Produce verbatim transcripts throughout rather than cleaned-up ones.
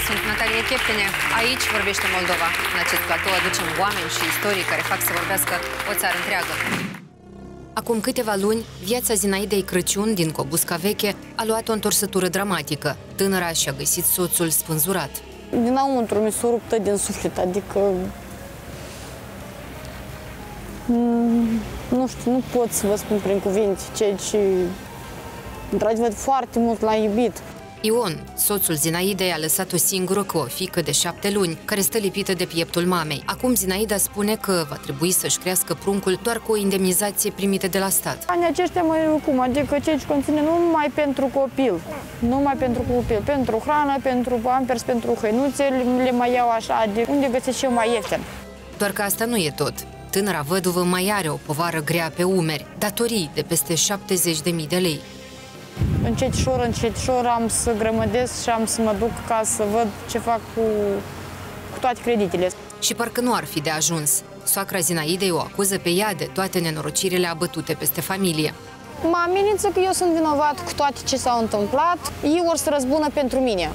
sunt Natalia Cheptene. Aici vorbește Moldova. În acest platou aducem oameni și istorii care fac să vorbească o țară întreagă. Acum câteva luni, viața Zinaidei Crăciun din Cobusca Veche a luat o întorsătură dramatică. Tânăra și-a găsit soțul spânzurat. Dinăuntru mi s-a rupt din suflet, adică... Nu știu, nu pot să vă spun prin cuvinte ceea ce... Într-adevăr, foarte mult l-am iubit. Ion, soțul Zinaidei, a lăsat-o singură cu o fiică de șapte luni, care stă lipită de pieptul mamei. Acum Zinaida spune că va trebui să-și crească pruncul doar cu o indemnizație primită de la stat. Anii aceștia mai cum, adică ceea ce conține nu numai pentru copil, nu numai pentru copil, pentru hrană, pentru pampers, pentru hăinuțe, le mai iau așa, de unde găsesc și eu mai ieftin. Doar că asta nu e tot. Tânăra văduvă mai are o povară grea pe umeri, datorii de peste șaptezeci de mii de lei. Încetișor, încetișor am să grămădesc și am să mă duc ca să văd ce fac cu, cu toate creditele. Și parcă nu ar fi de ajuns. Soacra Zinaidei o acuză pe ea de toate nenorocirile abătute peste familie. Mă amenință că eu sunt vinovat cu toate ce s-au întâmplat, ei or să răzbună pentru mine.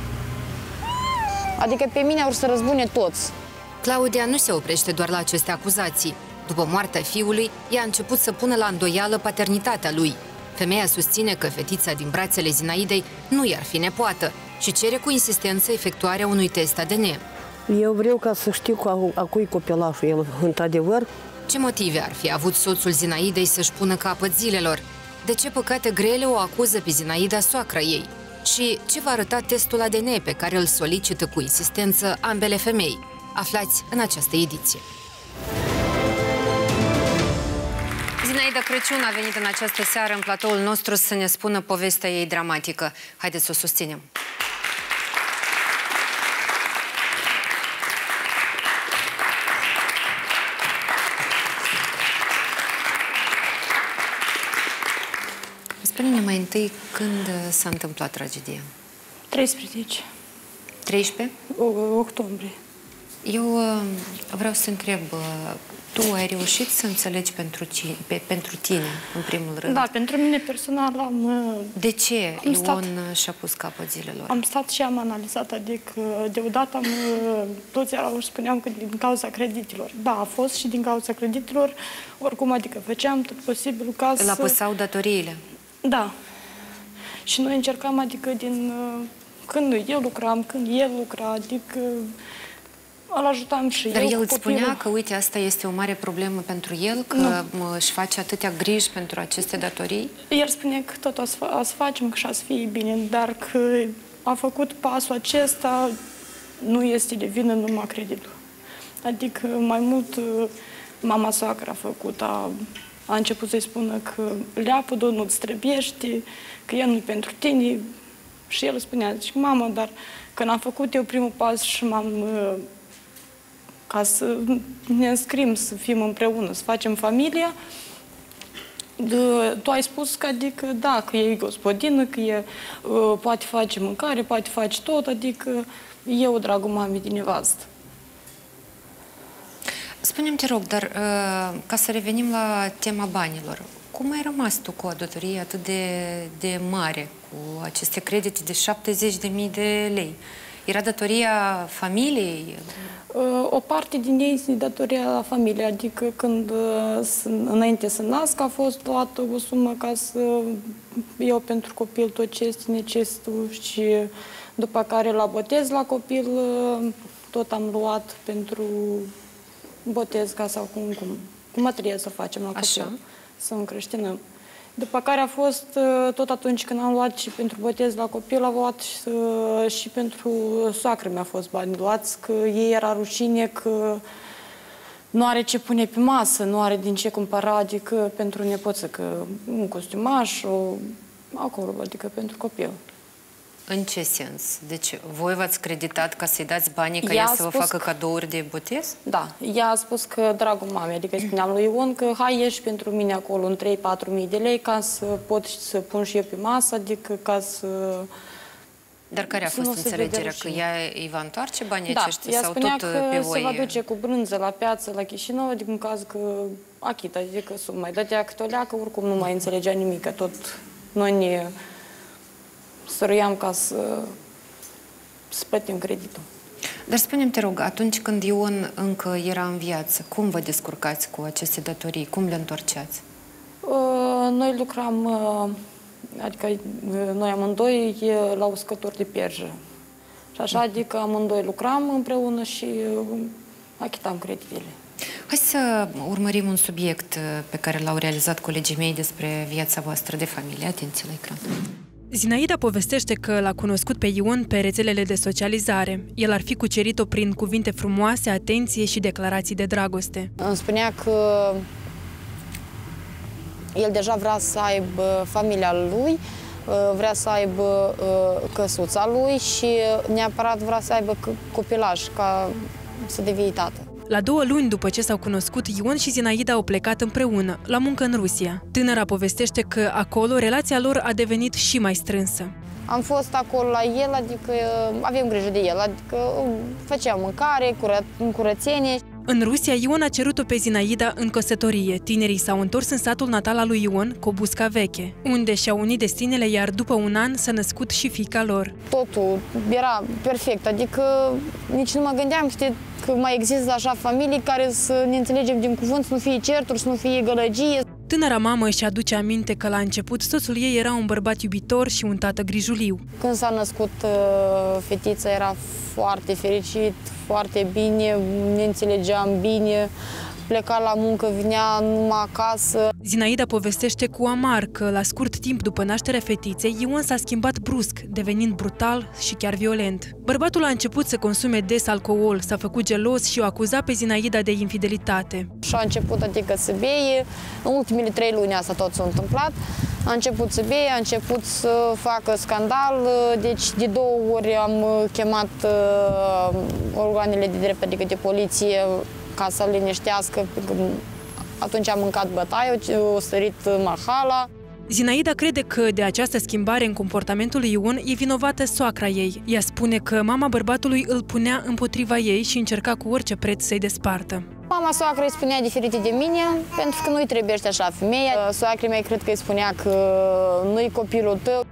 Adică pe mine or să răzbune toți. Claudia nu se oprește doar la aceste acuzații. După moartea fiului, ea a început să pună la îndoială paternitatea lui. Femeia susține că fetița din brațele Zinaidei nu i-ar fi nepoată și cere cu insistență efectuarea unui test A D N. Eu vreau ca să știu cu a cui copilașul el, într-adevăr. Ce motive ar fi avut soțul Zinaidei să-și pună capăt zilelor? De ce păcate grele o acuză pe Zinaida, soacra ei? Și ce va arăta testul A D N pe care îl solicită cu insistență ambele femei? Aflați în această ediție. Zinaida Crăciun a venit în această seară în platoul nostru să ne spună povestea ei dramatică. Haideți să o susținem! Spune-ne mai întâi când s-a întâmplat tragedia. treisprezece. treisprezece? Octombrie. Eu uh, vreau să întreb, uh, tu ai reușit să înțelegi pentru, ci, pe, pentru tine, în primul rând? Da, pentru mine personal am... De ce am Ion și-a pus capăt zilelor? Am stat și am analizat, adică deodată am, toți erau și spuneam că din cauza creditelor. Da, a fost și din cauza creditelor, oricum, adică făceam tot posibilul ca să... Îl apăsau datoriile? Da. Și noi încercam, adică din... Când eu lucram, când el lucra, adică... Îl ajutam și Dar eu el îți copilul. spunea că, uite, asta este o mare problemă pentru el, că nu. își face atâtea griji pentru aceste datorii? El spune că tot o să, o să facem, că și-a să fie bine, dar că a făcut pasul acesta, nu este de vină numai creditul. Adică mai mult mama soacră a făcut, a, a început să-i spună că leapădul nu-ți trebuiește, că el nu-i pentru tine. Și el spunea, zice, mamă, dar când am făcut eu primul pas și m-am... ca să ne înscrim, să fim împreună, să facem familia, de, tu ai spus că, adică, da, că e gospodină, că e, uh, poate face mâncare, poate face tot, adică eu, dragul mamei de nevastă. Spune-mi, te rog, dar uh, ca să revenim la tema banilor, cum ai rămas tu cu o datorie atât de, de mare, cu aceste credite de șaptezeci de mii de lei? Era datoria familiei? O parte din ei este datoria la familie, adică când, înainte să nasc, a fost luată o sumă ca să iau pentru copil tot ce este necesitul și după care la botez la copil tot am luat pentru botez ca sau cum, cum, cum trebuie să facem la copil, Așa. să încreștinăm. După care a fost, tot atunci când am luat și pentru botez la copil, am luat și, și pentru soacră mi-a fost bani luați, că ei era rușine că nu are ce pune pe masă, nu are din ce cumpăra, adică pentru nepoță, că un costumaș, o, acolo, adică pentru copil. În ce sens? Deci voi v-ați creditat ca să-i dați banii ca ea să vă facă cadouri de botez? Da. Ea a spus că, dragul mamei, adică îi spuneam lui Ion că hai ieși pentru mine acolo în trei patru mii de lei ca să pot să pun și eu pe masă, adică ca să... Dar care a fost înțelegerea? Că ea îi va întoarce banii da, aceștia sau tot că pe voi? se va duce cu brânză la piață, la Chișinău, adică în caz că achită, adică să mai dădea câte o leacă, oricum nu mai înțelegea nimic, că tot noi ne săruiam ca să să plătim creditul. Dar spune-mi, te rog, atunci când Ion încă era în viață, cum vă descurcați cu aceste datorii? Cum le întorceați? Noi lucram, adică noi amândoi la uscători de pierjă. Și așa, adică amândoi lucram împreună și achitam creditele. Hai să urmărim un subiect pe care l-au realizat colegii mei despre viața voastră de familie. Atenție la ecran. Zinaida povestește că l-a cunoscut pe Ion pe rețelele de socializare. El ar fi cucerit-o prin cuvinte frumoase, atenție și declarații de dragoste. Îmi spunea că el deja vrea să aibă familia lui, vrea să aibă căsuța lui și neapărat vrea să aibă copilaj ca să devii tată. La două luni după ce s-au cunoscut, Ion și Zinaida au plecat împreună, la muncă în Rusia. Tânăra povestește că acolo relația lor a devenit și mai strânsă. Am fost acolo la el, adică avem grijă de el, adică făceam mâncare, cură, curățenie. În Rusia, Ion a cerut-o pe Zinaida în căsătorie. Tinerii s-au întors în satul natal al lui Ion, Cobusca Veche, unde și-au unit destinele, iar după un an s-a născut și fiica lor. Totul era perfect, adică nici nu mă gândeam, știi, că mai există așa familii care să ne înțelegem din cuvânt, să nu fie certuri, să nu fie gălăgie. Tânăra mamă își aduce aminte că la început soțul ei era un bărbat iubitor și un tată grijuliu. Când s-a născut fetița era foarte fericit, foarte bine, ne înțelegeam bine, pleca la muncă, vinea numai acasă. Zinaida povestește cu amar că la scurt timp după nașterea fetiței, Ion s-a schimbat brusc, devenind brutal și chiar violent. Bărbatul a început să consume des alcool, s-a făcut gelos și o acuza pe Zinaida de infidelitate. Și a început adică să beie, în ultimele trei luni asta tot s-a întâmplat. A început să beie, a început să facă scandal, deci de două ori am chemat uh, organele de drept, adică de poliție, ca să-l liniștească. Atunci am mâncat bătaie, a sărit mahala. Zinaida crede că de această schimbare în comportamentul lui Ion e vinovată soacra ei. Ea spune că mama bărbatului îl punea împotriva ei și încerca cu orice preț să-i despartă. Mama soacră îi spunea diferite de mine, pentru că nu-i trebuiește așa femeia. Soacra mea cred că îi spunea că nu-i copilul tău.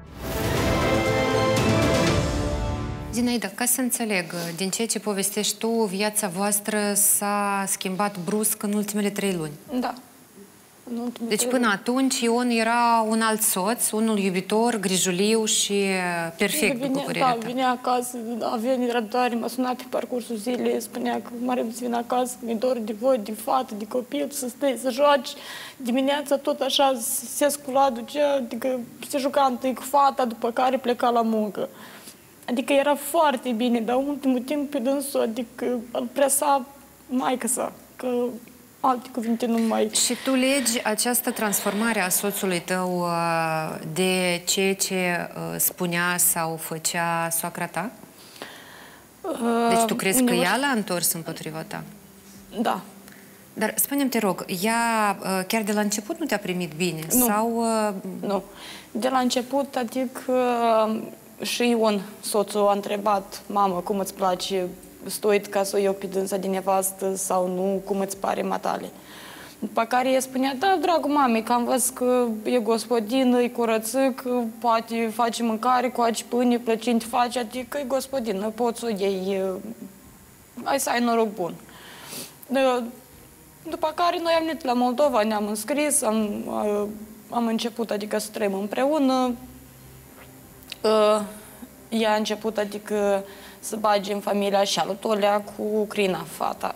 Zinaida, ca să înțeleg, din ceea ce povestești tu, viața voastră s-a schimbat brusc în ultimele trei luni. Da. Deci până atunci Ion era un alt soț, unul iubitor, grijuliu și perfect, vine, după părerea da, ta. vinea acasă, avea nerăbdare, mă suna pe parcursul zilei, spunea că mare să vin acasă, mi-e dor de voi, de fată, de copil, să stai, să joaci. Dimineața tot așa se scula, ducea, adică se juca întâi cu fata, după care pleca la muncă. Adică era foarte bine, dar în ultimul timp pe dânsul, adică îl presa maică sa, că alte cuvinte nu mai... Și tu legi această transformare a soțului tău de ceea ce spunea sau făcea soacra ta? Deci tu crezi că ea l-a întors împotriva ta? Da. Dar spune-mi, te rog, ea chiar de la început nu te-a primit bine? Nu. Sau... Nu. De la început, adică și Ion, soțul, a întrebat, mamă, cum îți place, stoit ca să o iau pe dânsa de nevastă sau nu, cum îți pare matale. După care ea spunea, da, dragul mamei, că am văzut că e gospodină, e curățic, poate face mâncare, coace pâine, plăcinte face, adică e gospodină, poți să o iei, hai să ai noroc bun. După care noi am venit la Moldova, ne-am înscris, am, am început, adică să trăim împreună. Ea a început, adică, să bage în familia și alu Tolea cu Crina, fata.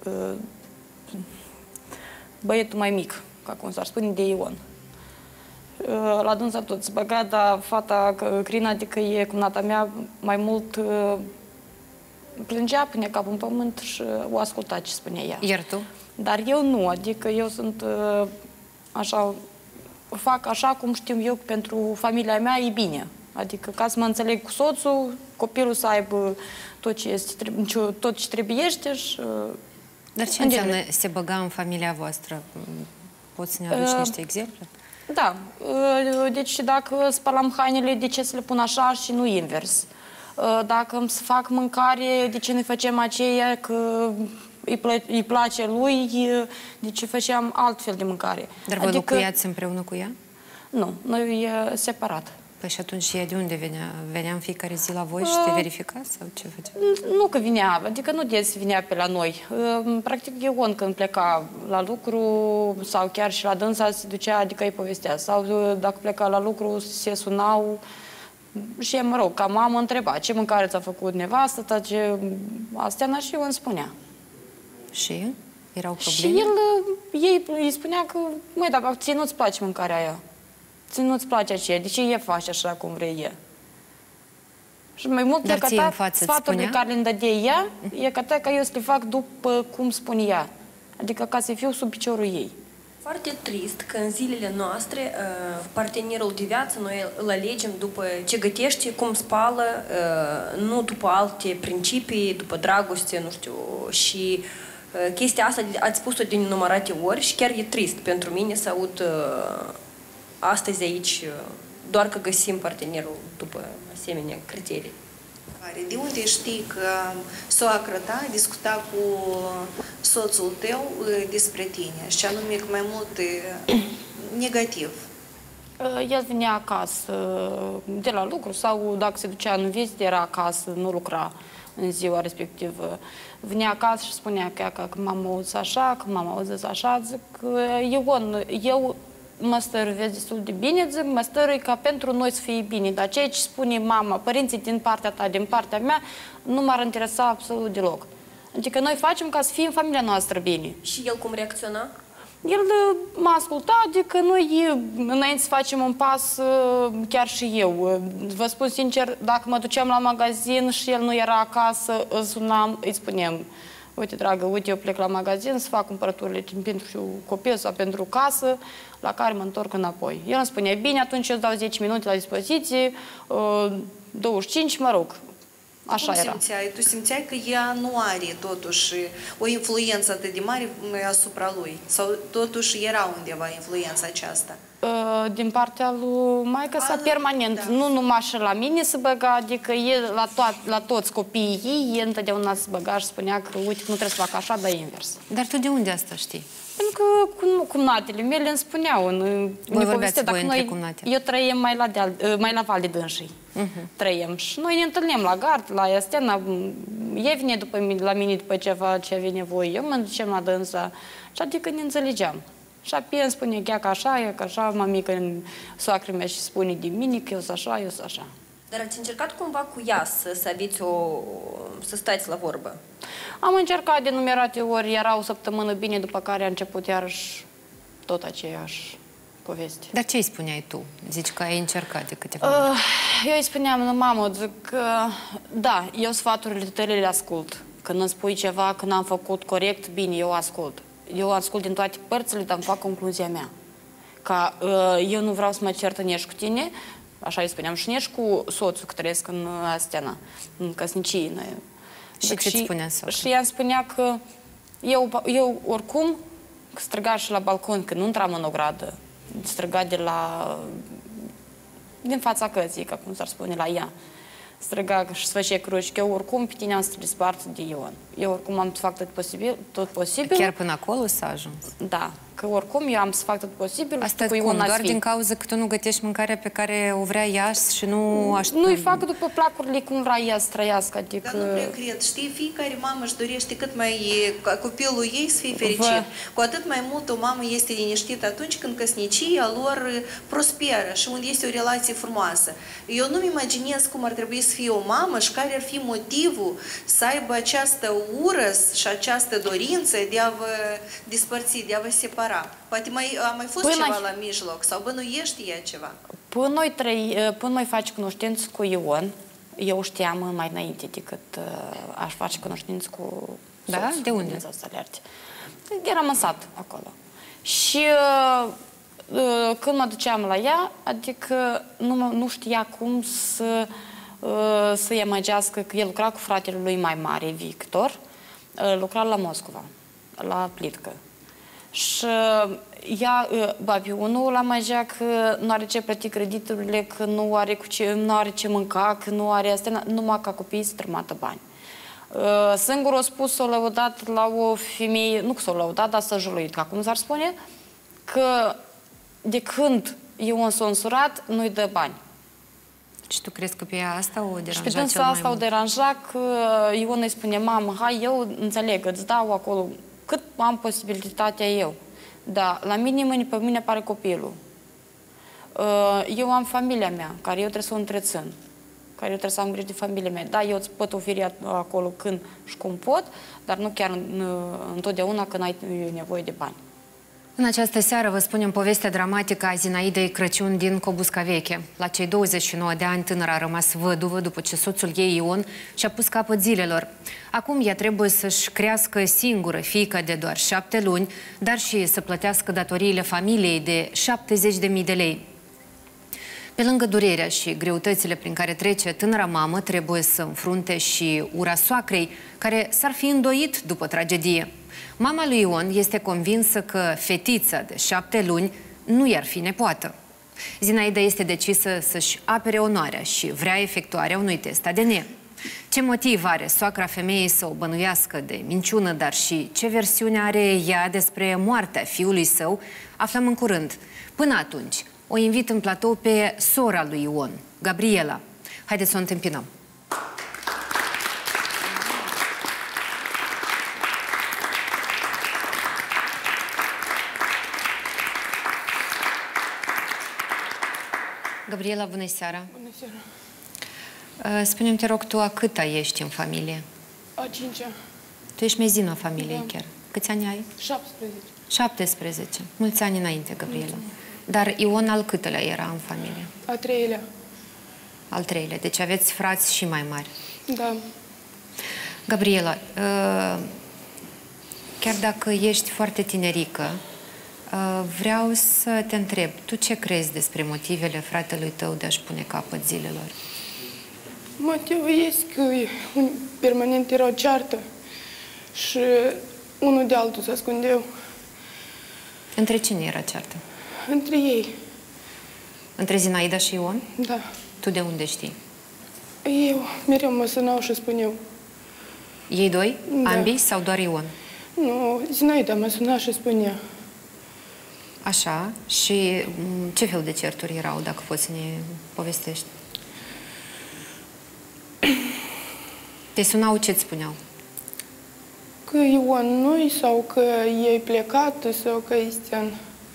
Băietul mai mic, ca cum s-ar spune, de Ion. La dânsa tot se băga, dar fata Crina, adică e cumnata mea, mai mult plângea, punea capul în pământ și o asculta ce spunea ea. Iar tu? Dar eu nu, adică eu sunt așa, fac așa cum știu eu, pentru familia mea e bine. Adică ca să mă înțeleg cu soțul, copilul să aibă tot ce, este, tot ce trebuiește și... Dar ce înseamnă se băga în familia voastră? Poți să ne aduci uh, niște exemple? Da. Uh, deci dacă spălam hainele, de ce să le pun așa și nu invers? Uh, dacă îmi să fac mâncare, de ce ne facem aceea că îi, plă îi place lui, de ce făceam altfel de mâncare? Dar voi adică... locuiați împreună cu ea? Nu, noi e separat. Păi și atunci ea de unde venea? Venea în fiecare zi la voi și te verifica sau ce făcea? Nu că vinea, adică nu des vinea pe la noi. Practic Ion când pleca la lucru sau chiar și la dânsa se ducea, adică îi povestea. Sau dacă pleca la lucru se sunau și, mă rog, ca mamă întreba ce mâncare ți-a făcut nevastă, ce... Astea și Ion spunea. Și erau probleme? Și el, ei îi spunea că, măi, dar ție nu-ți place mâncarea aia. Ție nu-ți place aceea, de ce e faci așa cum vrei e? Și mai mult Dar ție în decât față sfatul pe care le-mi dădea ea, e că ca eu să le fac după cum spune ea. Adică ca să fiu sub piciorul ei. Foarte trist că în zilele noastre partenerul de viață noi îl alegem după ce gătește, cum spală, nu după alte principii, după dragoste, nu știu, și chestia asta ați spus-o de nenumărate ori și chiar e trist pentru mine să aud astăzi aici doar că găsim partenerul după asemenea criterii. De unde știi că soacră ta discuta cu soțul tău despre tine și anume că mai mult negativ? El venea acasă de la lucru sau dacă se ducea în vizită, era acasă, nu lucra în ziua respectivă. Venea acasă și spunea că, că, că m-am auzit așa, că m-am auzit așa, zic, Ion, eu mă stăruiesc destul de bine, zic, mă stărui ca pentru noi să fie bine, dar ceea ce spune mama, părinții din partea ta, din partea mea, nu m-ar interesa absolut deloc. Adică noi facem ca să fie în familia noastră bine. Și el cum reacționa? El m-a ascultat, adică noi, înainte să facem un pas, chiar și eu, vă spun sincer, dacă mă duceam la magazin și el nu era acasă, îl sunam, îi spuneam, uite, dragă, uite, eu plec la magazin să fac cumpărăturile pentru copil sau pentru casă, la care mă întorc înapoi. El îmi spunea, bine, atunci eu îți dau zece minute la dispoziție, douăzeci și cinci, mă rog. Așa Cum era. simțeai? Tu simțeai că ea nu are totuși o influență atât de mare asupra lui? Sau totuși era undeva influența aceasta? Din partea lui maică sa permanent. Da. Nu numai și la mine se băga, adică el la, to- la toți copiii ei, el întotdeauna se băga și spunea că, uite, nu trebuie să fac așa, dar invers. Dar tu de unde asta știi? Pentru că cum, cumnatele mele îmi spuneau, în, voi vorbeați voi între cumnate. Eu trăiem mai la, deal, mai la Val de Dânsii. Uh-huh. Trăiem și noi ne întâlnim la gard, la Iastena, ei vine după, la mine după ceva ce avea nevoie, eu mă ducem la dânsa și adică ne înțelegeam. Și apoi îmi spune că așa, e că așa, mamică, soacră mea și spune de mine că eu sunt așa, eu sunt așa. Dar ați încercat cumva cu ea să, să aveți o... să stați la vorbă? Am încercat de numerate ori, era o săptămână bine, după care a început iarăși tot aceeași poveste. Dar ce îi spuneai tu? Zici că ai încercat de câteva ori. Uh, eu îi spuneam, mamă, zic că, da, eu sfaturile tale le ascult. Când îmi spui ceva, când am făcut corect, bine, eu ascult. Eu ascult din toate părțile, dar îmi fac concluzia mea. Că uh, eu nu vreau să mă cert nici cu tine, așa îi spuneam, și nici cu soțul, că trăiesc în Astena, în căsnicie. Și ce îți spunea soțul? Și ea îmi spunea că eu, eu oricum, striga și la balcon, că nu intram în ogradă, striga de la... din fața cății, ca cum s-ar spune, la ea. Striga și să făcea cruci, că eu oricum pe tine am să te despart de Ion. Eu oricum am să fac tot posibil, tot posibil. Chiar până acolo s-a ajuns? Da, că oricum eu am să fac tot posibil. Asta cu cum? Doar din cauza că tu nu gătești mâncarea pe care o vrea ea și nu aștept... Nu-i fac după placurile cum vrea ea să trăiască, adică... Dar nu prea cred, știi, fiecare mamă își dorește cât mai ca copilul ei să fie fericit. Vă... Cu atât mai mult o mamă este liniștită atunci când căsnicia lor prosperă și unde este o relație frumoasă. Eu nu-mi imaginez cum ar trebui să fie o mamă și care ar fi motivul să aibă această ură și această dorință de a vă despărți, de a vă separa. Poate mai, a mai fost până ceva la mijloc sau bănuiești ea ceva? Până noi, trăi, până noi face cunoștință cu Ion, eu știam mai înainte decât uh, aș face cunoștință cu da? soțul. De unde? Eram în sat acolo. Și uh, uh, când mă duceam la ea, adică nu, nu știa cum să, uh, să îi amăgească, că el lucra cu fratele lui mai mare, Victor, uh, lucra la Moscova, la plitcă. Și ea, babionul, la magea că nu are ce plăti crediturile, că nu are, cu ce, nu are ce mânca, că nu are astea, numai ca copiii să trămată bani. Singur a spus, s-a lăudat la o femeie, nu că s-a lăudat, dar s-a juluit, ca cum s-ar spune, că de când Ion s-a însurat, nu-i dă bani. Și tu crezi că pe ea asta o deranja Și pe cel dânsa mai asta o mult? deranja că Ion îi spune, mamă, hai, eu înțeleg, îți dau acolo cât am posibilitatea eu. Dar la mine, pe mine apare copilul. Eu am familia mea, care eu trebuie să o întrețin, care eu trebuie să am grijă de familia mea. Da, eu îți pot oferi acolo când și cum pot, dar nu chiar întotdeauna când ai nevoie de bani. În această seară vă spunem povestea dramatică a Zinaidei Crăciun din Cobusca Veche. La cei douăzeci și nouă de ani, tânăra a rămas văduvă după ce soțul ei, Ion, și-a pus capăt zilelor. Acum ea trebuie să-și crească singură fiica de doar șapte luni, dar și să plătească datoriile familiei de șaptezeci de mii de lei. Pe lângă durerea și greutățile prin care trece tânăra mamă, trebuie să înfrunte și ura soacrei, care s-ar fi îndoit după tragedie. Mama lui Ion este convinsă că fetița de șapte luni nu i-ar fi nepoată. Zinaida este decisă să-și apere onoarea și vrea efectuarea unui test A D N. Ce motiv are soacra femeii să o bănuiască de minciună, dar și ce versiune are ea despre moartea fiului său, aflăm în curând. Până atunci, o invit în platou pe sora lui Ion, Gabriela. Haideți să o întâmpinăm. Gabriela, bună seara! Bună seara! Spune-mi, te rog, tu a câta ești în familie? A cincea. Tu ești mezină familiei, Da. chiar. Câți ani ai? șaptesprezece. șaptesprezece. Mulți ani înainte, Gabriela. Dar Ion al câtelea era în familie? A treilea. Al treilea. Deci aveți frați și mai mari. Da. Gabriela, chiar dacă ești foarte tinerică, vreau să te întreb, tu ce crezi despre motivele fratelui tău de a-și pune capăt zilelor? Motivul este că un, permanent era o ceartă și unul de altul se ascundeau. Între cine era ceartă? Între ei. Între Zinaida și Ion? Da. Tu de unde știi? Eu mereu mă sunau și spuneau. Ei doi? Da. Ambii sau doar Ion? Nu, Zinaida mă suna și spunea. Așa. Și ce fel de certuri erau, dacă poți să ne povestești? Te sunau, ce-ți spuneau? Că Ion nu-i sau că ei plecat sau că Cristian.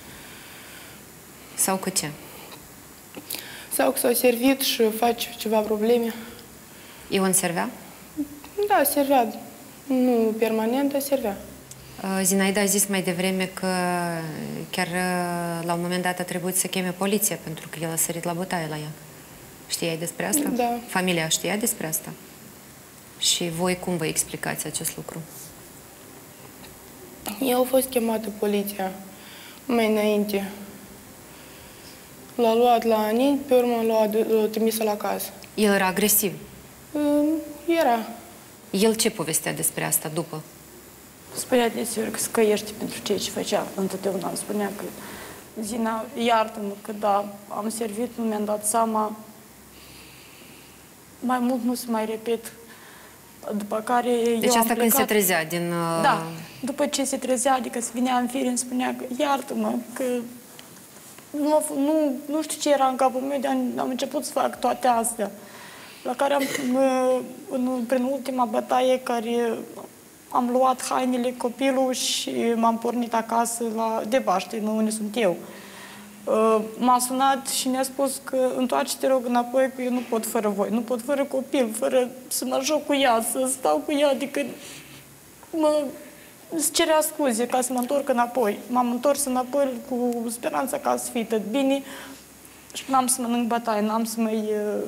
Sau că ce? Sau că s-au servit și face ceva probleme. Ion servea? Da, servea. Nu permanent, dar servea. Zinaida a zis mai devreme că chiar la un moment dat a trebuit să cheme poliția pentru că el a sărit la bătaie la ea. Știai despre asta? Da. Familia știa despre asta? Și voi cum vă explicați acest lucru? Eu au fost chemată poliția mai înainte. L-a luat la Ani, pe urmă l-a trimis la casă. El era agresiv? Era. El ce povestea despre asta după? Spunea deseori că scăiește pentru ceea ce făcea. Întotdeauna îmi spunea că Zina, iartă-mă că da, am servit, nu mi-am dat seama. Mai mult nu se mai repet. După care deci eu asta am când plecat. se trezea din... Uh... Da, după ce se trezea, adică se vinea în fire, îmi spunea că iartă-mă, că nu, nu, nu știu ce era în capul meu, de am, am început să fac toate astea. La care am, în, prin ultima bătaie, care am luat hainele copilul și m-am pornit acasă la de Baște, unde sunt eu. M-a sunat și mi-a spus că întoarce, te rog, înapoi, că eu nu pot fără voi, nu pot fără copil, fără să mă joc cu ea, să stau cu ea, adică mă îți cerea scuze ca să mă întorc înapoi. M-am întors înapoi cu speranța ca să fie tot bine și n-am să mănânc bătaie, n-am să mai...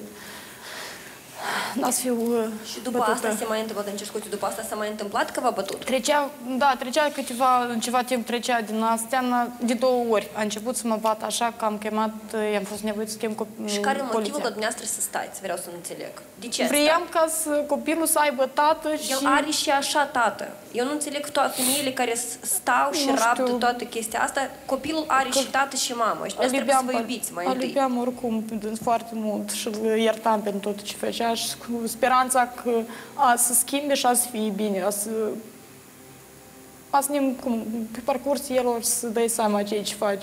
N-a să fiu Și după bătută. asta se mai întâmplă, îmi cer scuze, după asta s-a mai întâmplat că v-a bătut? Trecea, da, trecea câteva, în ceva timp trecea din astea, de două ori. A început să mă bat așa că am chemat, i-am fost nevoit să chem copilul. Și care e motivul că dumneavoastră să stați? Vreau să înțeleg. De ce Vreau ca să copilul să aibă tată și... El are și așa tată. Eu nu înțeleg toate femeile care stau și Nu rabdă știu. toată chestia asta. Copilul are și tată și mamă. Și trebuie să vă iubiți mai întâi. Îl iubeam oricum foarte mult și îl iertam pentru tot ce făcea și cu speranța că a să schimbe și a să fie bine, a să... A să ne, cum, pe parcursul el o să dai seama ceea ce faci.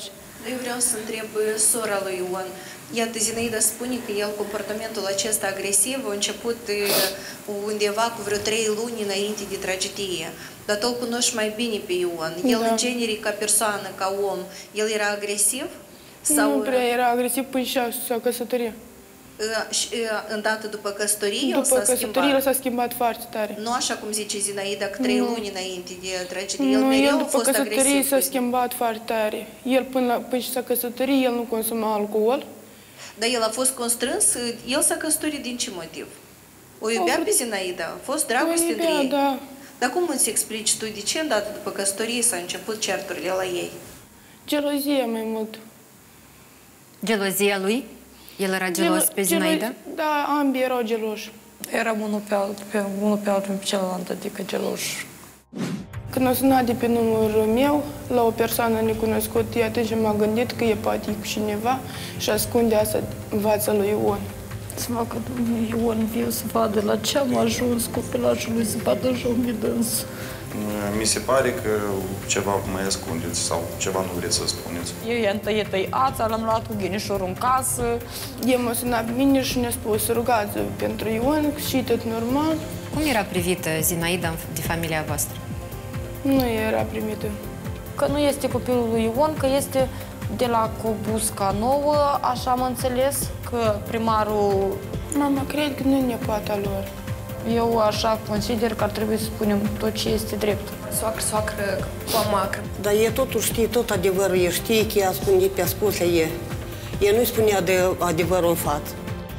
Eu vreau să întreb sora lui Ion. Iată, Zinaida spune că el, comportamentul acesta agresiv, a început undeva cu vreo trei luni înainte de tragedie. Dar tu îl cunoști mai bine pe Ion. El, da. În genere, ca persoană, ca om, el era agresiv? Sau... Nu prea era agresiv până și s-a căsătorit. Îndată după căsătorie, după căsătorie s-a schimbat foarte tare. Nu așa cum zice Zinaida, că trei luni înainte de tragedie. El nu, mereu el a după fost căsătorie agresiv. s-a schimbat foarte tare. El până, la, până și s-a căsătorit, el nu consuma alcool. Dar el a fost constrâns, el s-a căsătorit din ce motiv? O iubea pe Zinaida, a fost dragoste între ei. Da. Dar cum îți explici tu de ce îndată după căsătorie s-a început certurile la ei? Gelozie mai mult. Gelozia lui? El era gelos pe Zinaida? Da, ambii erau geloși. Eram unul pe altul, pe, unul pe altul pe celălalt, adică geloși. Când a sunat de pe numărul meu, la o persoană necunoscută, atunci m-a gândit că e poate cu cineva și ascunde asta în fața lui Ion. Să facă domnul Ion viu să vadă la ce am ajuns copilajul lui să vadă joc de dâns. Mi se pare că ceva mai ascundeți sau ceva nu vreți să spuneți. Eu i-am tăiet tăi ața, l-am luat cu ghinișorul în casă. El m-a sunat pe mine și ne-a spus rugați pentru Ion și tot normal. Cum era privită Zinaida de familia voastră? Nu era primită. Că nu este copilul lui Ion, că este de la Cobusca Nouă, așa am înțeles, că primarul... Mama, cred că nu e nepoata lor. Eu așa consider că ar trebui să spunem tot ce este drept. Soacră, soacră, cu amacră. Dar e totuși știe tot adevărul, e știe că ea ascunde pe ascunsă e. Ea nu-i spunea de adevărul în față.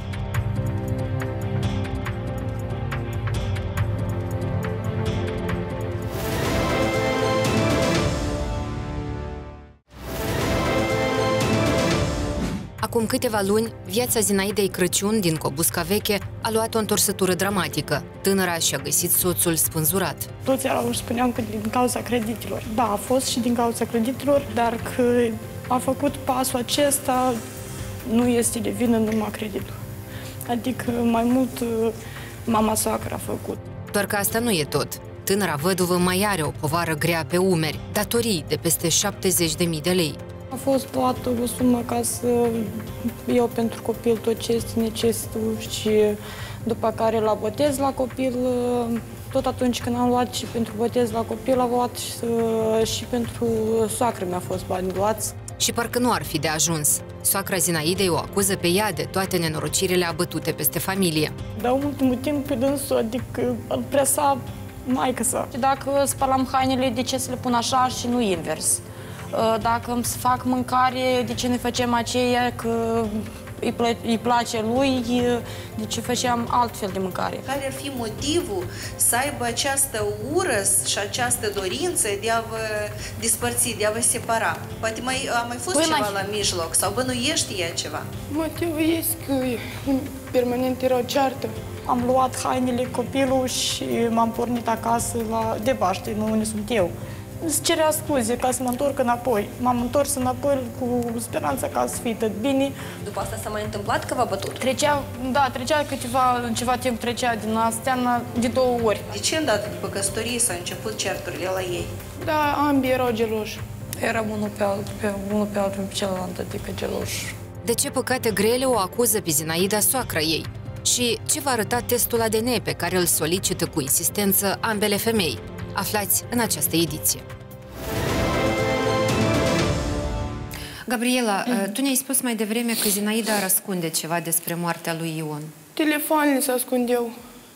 Acum câteva luni, viața Zinaidei Crăciun din Cobusca Veche a luat o întorsătură dramatică. Tânăra și-a găsit soțul spânzurat. Toți erau și spuneam că din cauza creditelor. Da, a fost și din cauza creditelor, dar că a făcut pasul acesta nu este de vină numai creditul. Adică mai mult mama soacră a făcut. Doar că asta nu e tot. Tânăra văduvă mai are o povară grea pe umeri, datorii de peste șaptezeci de mii de lei. A fost luată o sumă ca să iau pentru copil tot ce este necesită și după care la botez la copil, tot atunci când am luat și pentru botez la copil, am luat și, și pentru soacră mi-a fost bani luați. Și parcă nu ar fi de ajuns. Soacra Zinaidei o acuză pe ea de toate nenorocirile abătute peste familie. Dar ultimul timp pe dânsul, adică îl presa maică-sa. Dacă spălam hainele, de ce să le pun așa și nu invers? Dacă îmi fac mâncare, de ce ne facem aceea, că îi, plă îi place lui, de ce făceam altfel de mâncare. Care ar fi motivul să aibă această ură și această dorință de a vă despărți, de a vă separa? Poate mai, a mai fost Până ceva la mijloc sau bănuiești ea ceva? Motivul este că permanent era o ceartă. Am luat hainele copilul și m-am pornit acasă la de Baște, nu unde sunt eu. Îți cerea scuze ca să mă întorc înapoi. M-am întors înapoi cu speranța ca să fie tot bine. După asta s-a mai întâmplat că v-a bătut? Trecea, da, trecea câteva, în ceva timp trecea din astea de două ori. De ce îndată după căsătorie s-a început certurile la ei? Da, ambii erau geloși. Eram unul pe altul, pe, unul pe altul pe celălalt, adică geloși. De ce păcate grele o acuză pe Zinaida soacra ei? Și ce va arăta testul A D N pe care îl solicită cu insistență ambele femei? Aflați în această ediție. Gabriela, tu ne-ai spus mai devreme că Zinaida ar ascunde ceva despre moartea lui Ion. Telefoanele se ascundeau.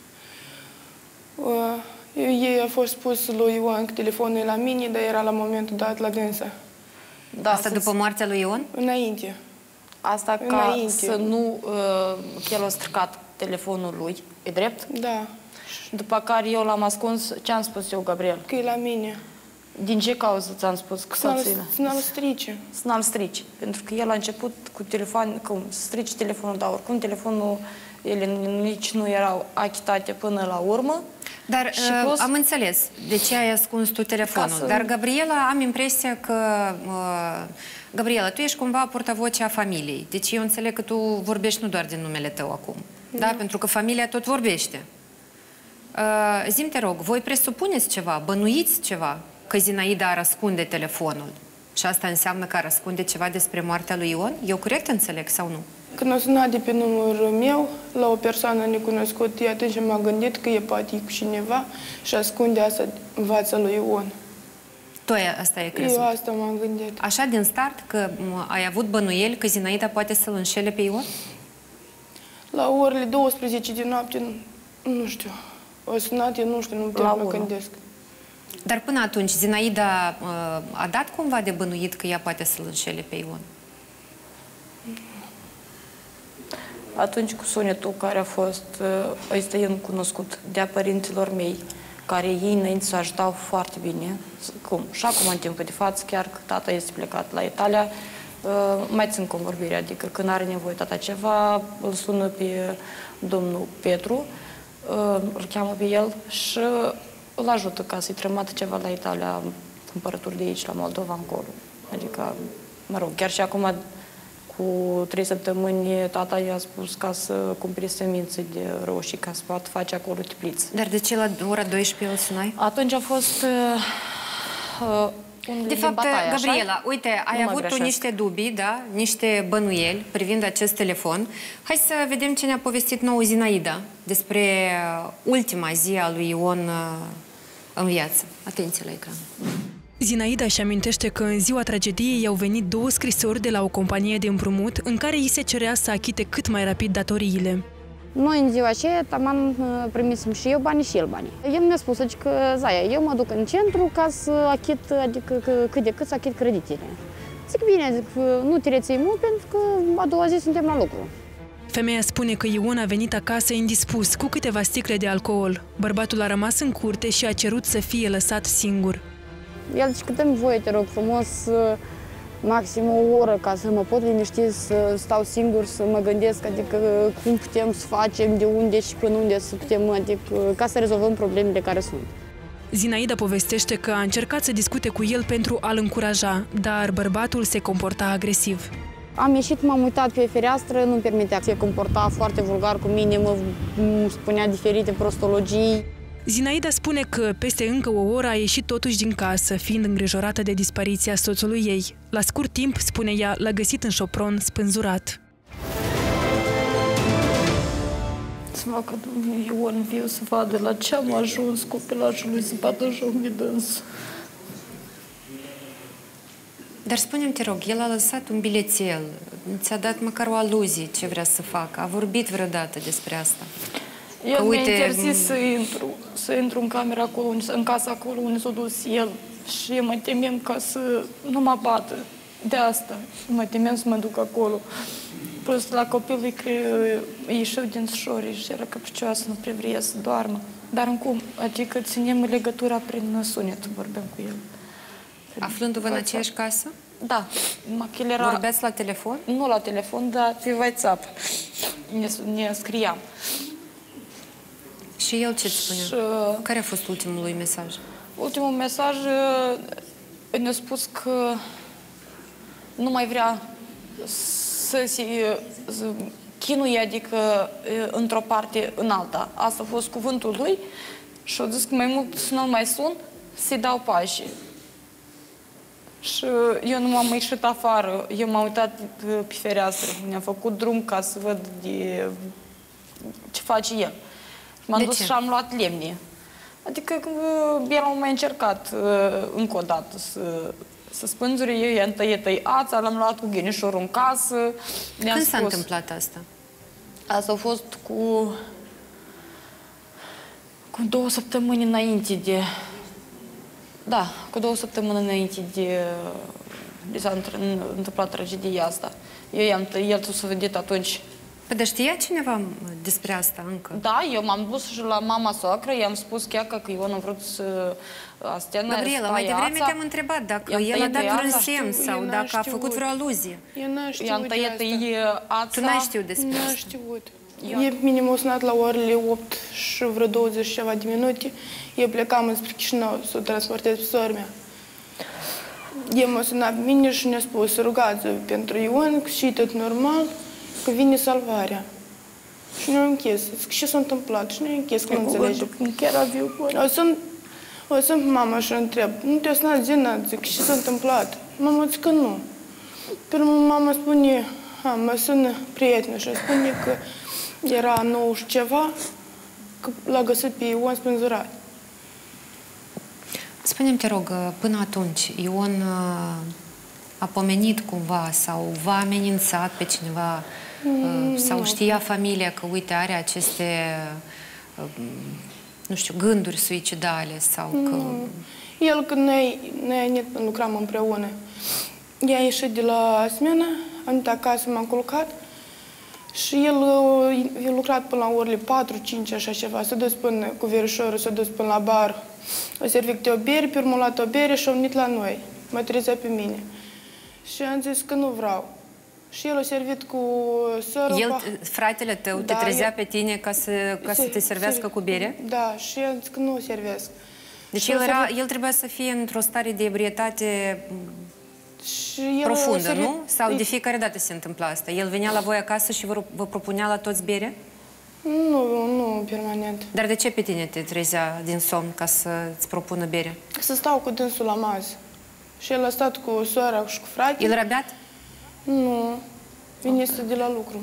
Ei a fost spus lui Ion că telefonul e la mine, dar era la momentul dat la dânsa. Da, asta după moartea lui Ion? Înainte. Asta ca Înainte. să nu... Uh, el a stricat telefonul lui, e drept? Da. După care eu l-am ascuns, ce am spus eu, Gabriel? Că e la mine. Din ce cauză ți-am spus că să n-al strice. Să n-al strice. Pentru că el a început cu telefon, cum, să strice telefonul, dar oricum telefonul, ele nici nu erau achitate până la urmă. Dar și plus, am înțeles de ce ai ascuns tu telefonul. Să... Dar, Gabriela, am impresia că... Uh, Gabriela, tu ești cumva portavocea familiei. Deci eu înțeleg că tu vorbești nu doar din numele tău acum. Da? Da? Pentru că familia tot vorbește. Uh, Zi-mi, te rog, voi presupuneți ceva, bănuiți ceva că Zinaida ar ascunde telefonul? Și asta înseamnă că răspunde ceva despre moartea lui Ion? Eu corect înțeleg sau nu? Când a sunat de pe numărul meu la o persoană necunoscută, eu atunci m-am gândit că e poate cu cineva și ascunde asta în fața lui Ion. Tu asta ai crezut? Eu asta m-am gândit. Așa din start că ai avut bănuieli că Zinaida poate să-l înșele pe Ion? La orele douăsprezece de noapte, nu știu, o sunat, eu nu știu, nu putem să mă gândesc. Dar până atunci, Zinaida uh, a dat cumva de bănuit că ea poate să-l înșele pe Ion? Atunci cu sunetul care a fost, ăsta e cunoscut de-a părinților mei, care ei înainte să ajutau foarte bine. Cum? Și acum, în timpul de față, chiar că tata este plecat la Italia, mai țin convorbirea, adică când are nevoie tata ceva, îl sună pe domnul Petru, îl cheamă pe el și îl ajută ca să-i trămată ceva la Italia, cumpărături de aici, la Moldova, încolo. Adică, mă rog, chiar și acum, cu trei săptămâni, tata i-a spus ca să cumpere semințe de roșii, ca să poată face acolo tepliță. Dar de ce la ora douăsprezece îl sunai? Atunci a fost uh, un De fapt, bătaie, Gabriela, așa? uite, ai Nu avut tu niște dubii, da? Niște bănuieli privind acest telefon. Hai să vedem ce ne-a povestit nouă Zinaida despre ultima zi a lui Ion în viață. Atenție la ecran. Zinaida își amintește că în ziua tragediei i-au venit două scrisori de la o companie de împrumut în care îi se cerea să achite cât mai rapid datoriile. Noi în ziua aceea taman primisem și eu banii și el banii. El mi-a spus că, Zaia, eu mă duc în centru ca să achit, adică cât de cât să achit creditele. Zic, bine, zic, nu te reții mult pentru că a doua zi suntem la lucru. Femeia spune că Ion a venit acasă indispus, cu câteva sticle de alcool. Bărbatul a rămas în curte și a cerut să fie lăsat singur. El zice că dă-mi voie, te rog frumos, maxim o oră ca să mă pot liniști, să stau singur, să mă gândesc, adică cum putem să facem, de unde și până unde să putem, adică ca să rezolvăm problemele care sunt. Zinaida povestește că a încercat să discute cu el pentru a-l încuraja, dar bărbatul se comporta agresiv. Am ieșit, m-am uitat pe fereastră, nu-mi permitea, se comporta foarte vulgar cu mine, mă spunea diferite prostologii. Zinaida spune că peste încă o oră a ieșit totuși din casă, fiind îngrijorată de dispariția soțului ei. La scurt timp, spune ea, l-a găsit în șopron spânzurat. Să facă Ion viu să vadă la ce am ajuns copilajul lui, să bată joc de dâns. Dar spune-mi, te rog, el a lăsat un bilețel, ți-a dat măcar o aluzie ce vrea să facă, a vorbit vreodată despre asta? El mi-a interzis să intru, să intru în camera acolo, în casa acolo unde s-a dus el și eu mă temem ca să nu mă bată. De asta mă temem să mă duc acolo. Plus la copilul că ieșeau din șori și era capricioasă, nu prea vrea să doarmă. Dar cum? Adică ținem legătura prin sunet, vorbim cu el. Aflându-vă în aceeași casă? Da. Era... Vorbeați la telefon? Nu la telefon, dar pe WhatsApp. Ne, ne scriam. Și el ce-ți spunea? Și... Care a fost ultimul lui mesaj? Ultimul mesaj ne-a spus că nu mai vrea să se chinuie, adică într-o parte în alta. Asta a fost cuvântul lui și a zis că mai mult să nu mai sun, să-i dau pașii. Și eu nu m-am ieșit afară, eu m-am uitat pe fereastră, mi-am făcut drum ca să văd de ce face el. M-am dus și am luat lemne. Adică el a mai încercat încă o dată să, să spânzure, eu i-am tăiet tăi ața, l-am luat cu ghinișorul în casă. Când s-a întâmplat asta? Asta a fost cu, cu două săptămâni înainte de... Da, cu două săptămâni înainte de, de s-a întâmplat tragedia asta. Eu i-am tăiet, el s-a vedit atunci. Păi, dar știa cineva despre asta încă? Da, eu m-am dus și la mama soacră, i-am spus chiar că Ion a vrut să astea n-a Gabriela, mai devreme te-am întrebat dacă el a dat vreun semn sau dacă a făcut vreo aluzie. Eu n-am știut I-am tăiat ața. Tu n-ai știut despre asta? N-am știut. E bine, m-a sunat la orele opt și vreo douăzeci și ceva de minute. Eu plecam înspre Chișinău să o transportez pe sora mea. El m-a sunat pe mine și ne-a spus, rugați pentru Ion, și tot normal, că vine salvarea. Și ne-am închis. Zic, ce s-a întâmplat? Și ne-am închis, că nu înțelegem. Chiar aviu cu o să, o să mama și întreb, nu te-a sunat Zina? Zic, ce s-a întâmplat? Mama zice că nu. Pe urmă, mama spune, a, mă sună prietenă și spune că era nou și ceva, că l-a găsit pe Ion spânzurat. Spune-mi, te rog, până atunci, Ion a pomenit cumva sau v-a amenințat pe cineva mm, sau știa familia că, uite, are aceste, nu știu, gânduri suicidale sau că... Mm. El, când noi, noi lucram împreună, i-a ieșit de la smenă, am venit acasă, m-am culcat și el a lucrat până la orele patru cinci, așa ceva, s-a dus până cu verișorul, s-a dus până la bar, a servit câte o bere, pe urmă a luat o bere și a venit la noi, mă trezea pe mine. Și am zis că nu vreau. Și el a servit cu sărul. El, fratele tău, da, te trezea el... pe tine ca să, ca să te servească ser... cu bere? Da, și el zis că nu servesc. Deci el, era, el trebuia să fie într-o stare de ebrietate și profundă, servit... nu? Sau de fiecare dată se întâmpla asta? El venea la voi acasă și vă, vă propunea la toți bere? Nu, nu permanent. Dar de ce pe tine te trezea din somn ca să-ți propună bere? Să stau cu dânsul la masă. Și el a stat cu soara și cu fratele. El era beat? Nu. Vine okay. de la lucru.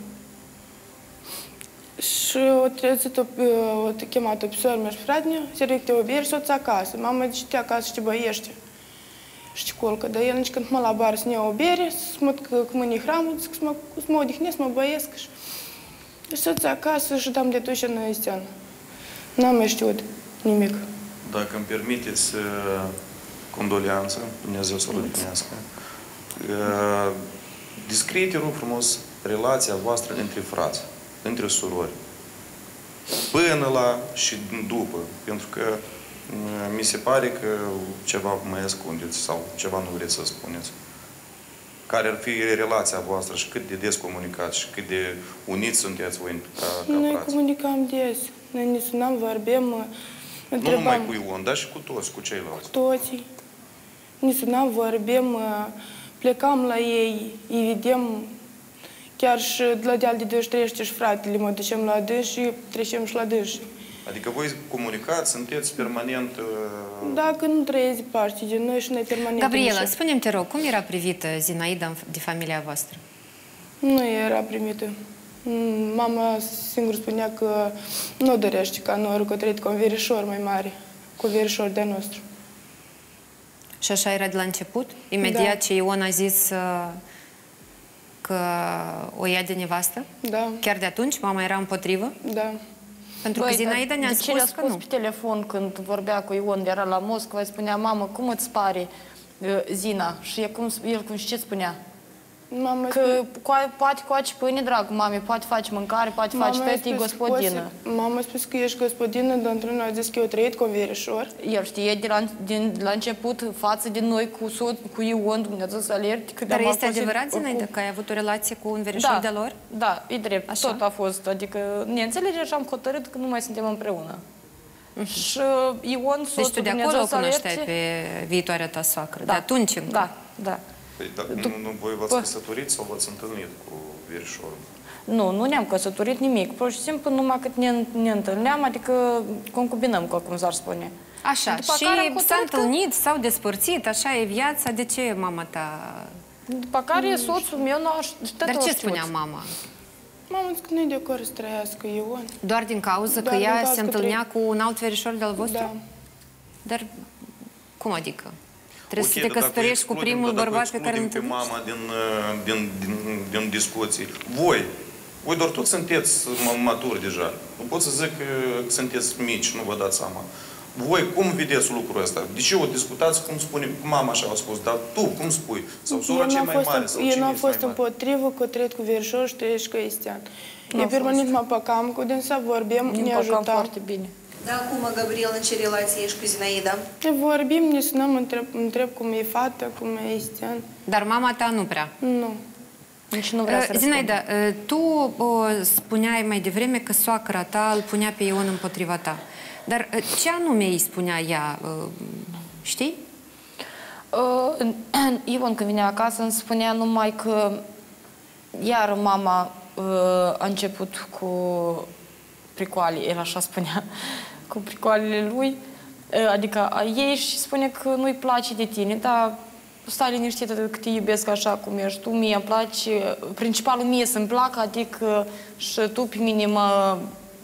Și o trezit-o, o chemat-o pe soară mea și fratele, servit o bere și o ți acasă. Mama zice, te acasă și te băiește. Și te culcă. Dar el nici când mă la bar să ne ia o bere, să mă că mâine hramul, zic să mă, să mă odihnesc, să mă băiesc. Și, și să-ți acasă și dam de tușă în steană. N-am mai știut nimic. Dacă îmi permiteți condoleanță, Dumnezeu să-l odihnească, descrie, te rog frumos, relația voastră între frați, între surori, până la și după, pentru că mi se pare că ceva mai ascundeți sau ceva nu vreți să spuneți. Care ar fi relația voastră și cât de des comunicați și cât de uniți sunteți voi ca, ca Noi frați? comunicam des. Noi ne sunam, vorbim, întrebam... Nu numai cu Ion, dar și cu toți, cu ceilalți. Cu toții. Ne sunam, vorbim, plecam la ei, îi vedem. Chiar și de la deal de dâși trăiește și fratele, mă ducem la dâși și trecem și la dâși. Adică voi comunicați, sunteți permanent... Dacă nu trăiesc departe de noi și noi permanent... Gabriela, spune-mi, te rog, cum era privită Zinaida de familia voastră? Nu era primită. Mama singur spunea că nu dorește ca noi că trăit cu un verișor mai mare, cu un verișor de-a nostru. Și așa era de la început? Imediat da. ce Ion a zis uh, că o ia de nevastă? Da. Chiar de atunci mama era împotrivă? Da. Pentru că Zinaida ne-a spus, spus că nu. Pe telefon când vorbea cu Ion, de era la Moscova, îi spunea, mamă, cum îți pare Zina? Și el cum, el cum și ce spunea? Mama că spune... poate coace pâine, dragul mame, poate face mâncare, poate face tot, e gospodină. Mama a spus că ești gospodină, dar într-un a zis că eu trăit cu un verișor. El știe de la, din, de la început față de noi cu, soț, cu Ion, Dumnezeu să alerte. Dar este adevărat, Zinaida, că ai avut o relație cu un verișor da, de lor? Da, e drept, așa? Tot a fost. Adică ne înțelegem și am hotărât că nu mai suntem împreună. Uh-huh. Și Ion, soțul, deci tu de acolo o cunoșteai pe viitoarea ta soacră, da, de atunci încă? Da, da. Păi, dar nu, nu voi v-ați căsătorit sau v-ați întâlnit cu verișorul? Nu, nu ne-am căsătorit nimic. Pur și simplu numai cât ne, ne întâlneam, adică concubinăm, cum s-ar spune. Așa, după și s-a întâlnit, că... s-au despărțit, așa e viața. De ce mama ta... După care mm. soțul meu nu a știut. Dar ce spunea mama? Mama zice că nu e de acord să trăiască Ion. Doar din cauza că ea se întâlnea cu un alt verișor de-al vostru? Da. Dar cum adică? Trebuie okay, să te căsătorești cu primul bărbat pe care nu te mama din, din, din, din discuții. Voi, voi doar toți sunteți maturi deja. Nu pot să zic că sunteți mici, nu vă dați seama. Voi cum vedeți lucrul ăsta? De ce o discutați, cum spune, mama așa a spus, dar tu cum spui? Sau sora cea mai mare? Sau eu nu am fost împotrivă că trăit cu verișor și trăiești cu Estian. Eu permanent mă păcam cu dânsa, vorbim, ne ajutam. foarte bine. Da, acum, Gabriela, în ce relație ești cu Zinaida? Vorbim, ne sunăm, întreb, întreb cum e fata, cum e Estian. Dar mama ta nu prea? Nu. Nici nu vrea să răspund. Zinaida, tu spuneai mai devreme că soacra ta îl punea pe Ion împotriva ta. Dar ce anume îi spunea ea? Știi? Ion, când vinea acasă, îmi spunea numai că iar mama a început cu pricoale, el așa spunea, cu pricoalele lui, adică a ei, și spune că nu-i place de tine, dar stai liniștită că te iubesc așa cum ești tu, mie îmi place, principalul mie să-mi placă, adică și tu pe mine mă,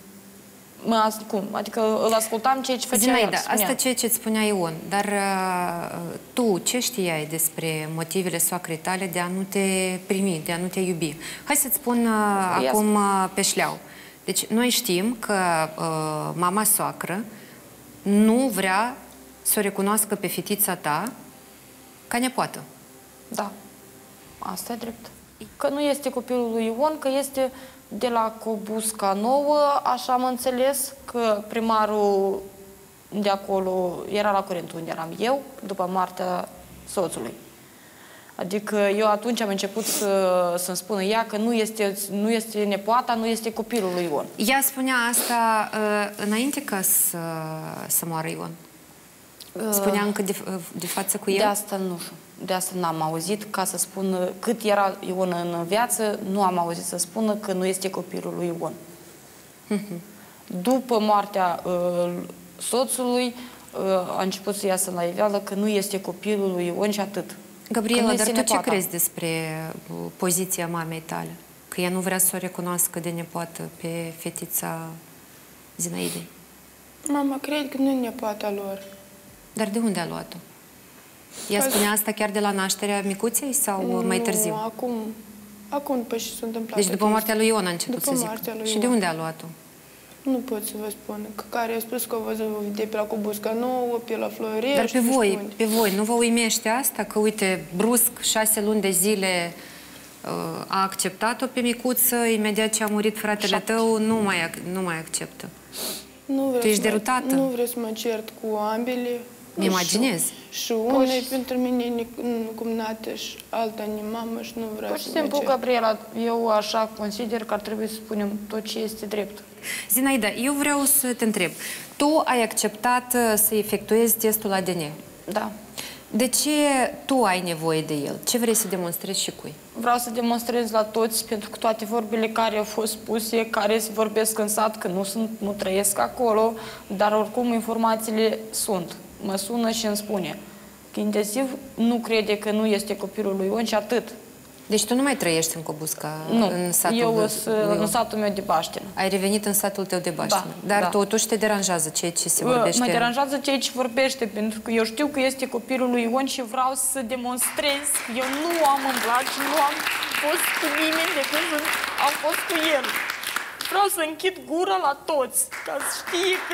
mă cum, adică îl ascultam ceea ce făcea Zinaida, el, asta ceea ce îți spunea Ion, dar uh, tu ce știai despre motivele soacrei tale de a nu te primi, de a nu te iubi? Hai să-ți spun uh, acum uh, pe șleau. Deci noi știm că uh, mama soacră nu vrea să o recunoască pe fetița ta ca nepoată. Da, asta e drept. Că nu este copilul lui Ion, că este de la Cobusca Nouă, așa am înțeles, că primarul de acolo era la curent unde eram eu, după moartea soțului. Adică eu atunci am început să, să-mi spună ea că nu este, nu este nepoata, nu este copilul lui Ion. Ea spunea asta uh, înainte ca să, să moară Ion? Spunea încă de, de față cu el? De asta nu știu. De asta n-am auzit, ca să spun cât era Ion în viață, nu am auzit să spună că nu este copilul lui Ion. Uh-huh. După moartea uh, soțului, uh, a început să iasă la iveală că nu este copilul lui Ion și atât. Gabriela, dar tu ce crezi despre poziția mamei tale? Că ea nu vrea să o recunoască de nepoată pe fetița Zinaidei? Mama, cred că nu e nepoata lor. Dar de unde a luat-o? Ea spunea asta chiar de la nașterea micuței sau nu, mai târziu? acum, acum după ce s-a întâmplat. Deci după moartea lui Ion a început după să zic. Lui și Ion. de unde a luat-o? Nu pot să vă spun. Că care a spus că a văzut de pe la Cobusca Nouă, pe la Florești. Dar pe voi, pe voi, nu vă uimește asta? Că, uite, brusc, șase luni de zile uh, a acceptat-o pe micuță, imediat ce a murit fratele Șapte. tău, nu mai, nu mai acceptă. Nu vreau tu ești să derutată? Mă, nu vreau să mă cert cu ambele. Mi-imaginez. Și, și una e pentru mine cumnată și alta ne mamă și nu vreau Pur să și mă simplu, cert. Gabriela, eu așa consider că ar trebui să spunem tot ce este drept. Zinaida, eu vreau să te întreb. Tu ai acceptat să efectuezi testul A D N? Da. De ce tu ai nevoie de el? Ce vrei să demonstrezi și cui? Vreau să demonstrez la toți, pentru că toate vorbele care au fost spuse, care se vorbesc în sat, că nu sunt, nu trăiesc acolo, dar oricum informațiile sunt. Mă sună și îmi spune că intensiv nu crede că nu este copilul lui Ion și atât. Deci tu nu mai trăiești în Cobusca, nu, în satul eu sunt în satul meu de Baștină. Ai revenit în satul tău de Baștină. Da, Dar da. totuși te deranjează ceea ce se vorbește? Mă deranjează ceea ce vorbește, pentru că eu știu că este copilul lui Ion și vreau să demonstrez că eu nu am umblat și nu am fost cu nimeni de când am fost cu el. Vreau să închid gura la toți, ca să știe că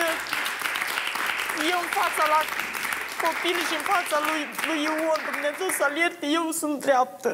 eu în fața la copil și în fața lui, lui Ion, Dumnezeu să-l ierte, eu sunt dreaptă.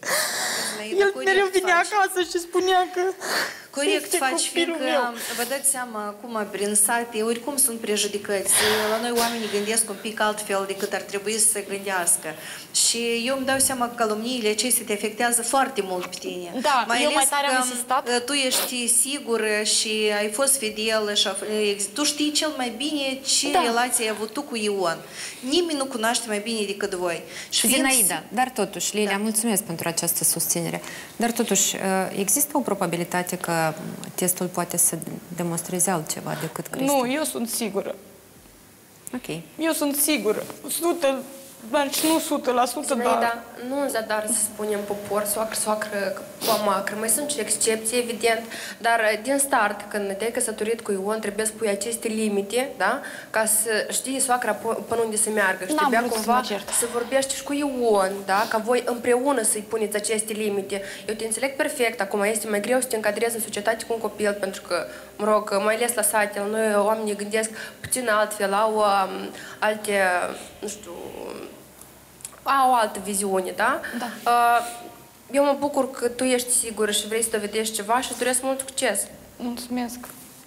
El mereu vine acasă și spunea că corect faci, fiindcă vă dați seama acum prin sate, oricum sunt prejudicăți. La noi oamenii gândesc un pic altfel decât ar trebui să se gândească. Și eu îmi dau seama că calomniile acestea te afectează foarte mult pe tine. Da, mai eu ales mai tare că am insistat. tu ești sigură și ai fost fidelă și tu știi cel mai bine ce da. relație ai avut tu cu Ion. Nimeni nu cunoaște mai bine decât voi. Și Zinaida, dar totuși, Lilia, da. mulțumesc pentru această susținere. Dar totuși, există o probabilitate că testul poate să demonstreze altceva decât crezi? Nu, eu sunt sigură. Ok. Eu sunt sigură. Sută, dar nu sută la sută, Zinaida, dar... nu în zadar să spunem popor, soacră, soacră, mamacră. Mai sunt și excepții, evident, dar din start, când te-ai căsătorit cu Ion, trebuie să pui aceste limite, da? Ca să știi soacra până unde să meargă. Și trebuia cumva să, să vorbești și cu Ion, da? Ca voi împreună să-i puneți aceste limite. Eu te înțeleg perfect, acum este mai greu să te încadrezi în societate cu un copil, pentru că, mă rog, mai ales la sate, la noi oamenii gândesc puțin altfel, au um, alte, nu știu, au o altă viziune, da? Da. Eu mă bucur că tu ești sigură și vrei să dovedești ceva și îți doresc mult succes. Mulțumesc!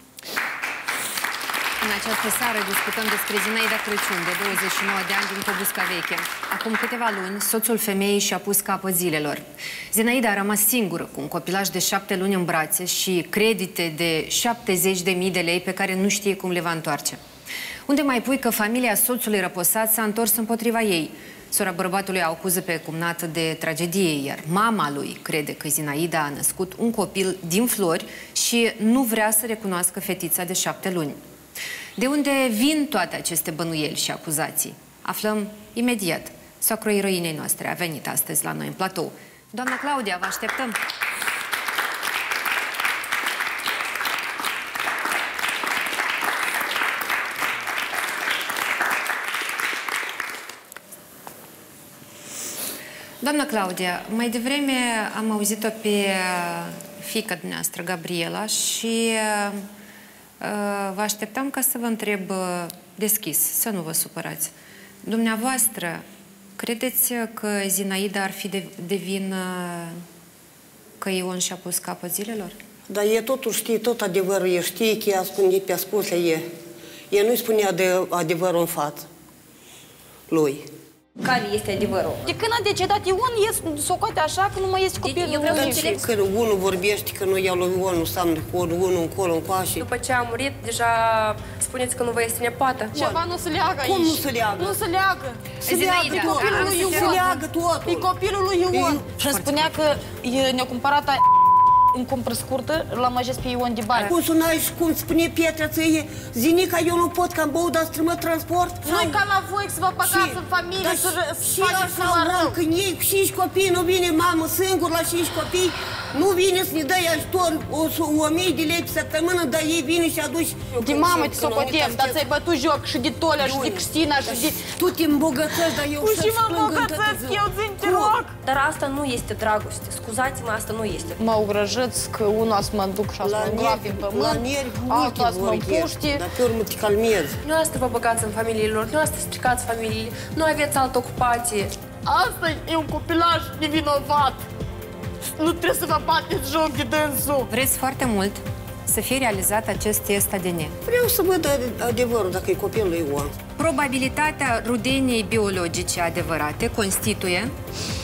În această seară discutăm despre Zinaida Crăciun, de douăzeci și nouă de ani, din Cobusca Veche. Acum câteva luni, soțul femeii și-a pus capăt zilelor. Zinaida a rămas singură, cu un copilaj de șapte luni în brațe și credite de șaptezeci de mii de lei pe care nu știe cum le va întoarce. Unde mai pui că familia soțului răposat s-a întors împotriva ei? Sora bărbatului o acuză pe cumnată de tragedie, iar mama lui crede că Zinaida a născut un copil din flori și nu vrea să recunoască fetița de șapte luni. De unde vin toate aceste bănuieli și acuzații? Aflăm imediat, socrul eroinei noastre, a venit astăzi la noi în platou. Doamna Claudia, vă așteptăm! Doamna Claudia, mai devreme am auzit-o pe fiica dumneavoastră, Gabriela, și uh, vă așteptam ca să vă întreb uh, deschis, să nu vă supărați. Dumneavoastră, credeți că Zinaida ar fi de, de vină că Ion și-a pus capăt zilelor? Dar e totul știe, tot adevărul, e știe că ea spune pe ascunsă, e. Ea nu-i spunea de adevărul în față lui. Care este adevărul? De când a decedat Ion, e socoate așa că nu mai este copilul. Eu vreau să înțeleg. Când unul vorbește că nu ia lui Ion, nu înseamnă că unul încolo, încoace. După ce a murit, deja spuneți că nu vă este nepoată. Ceva nu se leagă aici. Cum nu se leagă? Nu se leagă. Se leagă E tot. copilul lui Ion. Se leagă totul. E copilul lui Ion. Și spunea că ne-a cumpărat în cumpără scurtă, l-am ajuns pe Ion de bani. Cum sunai și cum spune Pietra ție, Zinica, eu nu pot că am băut, dar strâmă transport. Nu-i ca la voi să vă păcați în familie, să faceți numai rău. Când ei cu cinci copii, nu vine mamă singur la cinci copii, nu vine să ne dai ajutor o mie de lei pe săptămână, dar ei vine și aduci... De mamă te socotem, dar ți-ai bătut joc și de Tolea și de Cristina și de... Tu te îmbogățești, dar eu să-ți Și mă plâng îmbogățesc, eu țin, te rog. Dar asta nu este dragoste. Scuzați-mă, asta nu este. Mă ugrăjăți că unul a să mă duc și a să mă îngroape în pământ, altul a să mă împuște. Dar pe urmă te calmezi. Nu asta vă băgați în familiile lor, nu asta stricați familiile, nu aveți altă ocupație. Asta e un copilaj nevinovat. Nu trebuie să vă bateți joc de dânsul. Vreți foarte mult să fie realizat acest test A D N. Vreau să văd adevărul dacă e copilul lui Ion. Probabilitatea rudeniei biologice adevărate constituie